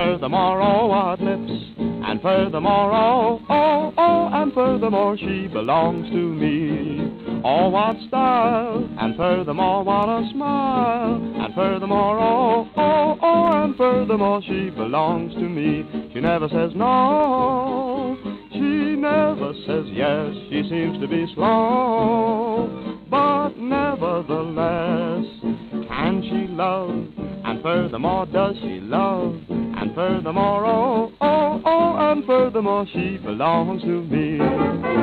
furthermore, oh, what lips, and furthermore, oh, oh, oh, and furthermore, she belongs to me. Oh, what style, and furthermore, what a smile, and furthermore, oh, oh, oh, and furthermore, she belongs to me. She never says no, she never says yes, she seems to be slow, but nevertheless, can she love, and furthermore, does she love, and furthermore, oh, oh, oh, and furthermore, she belongs to me.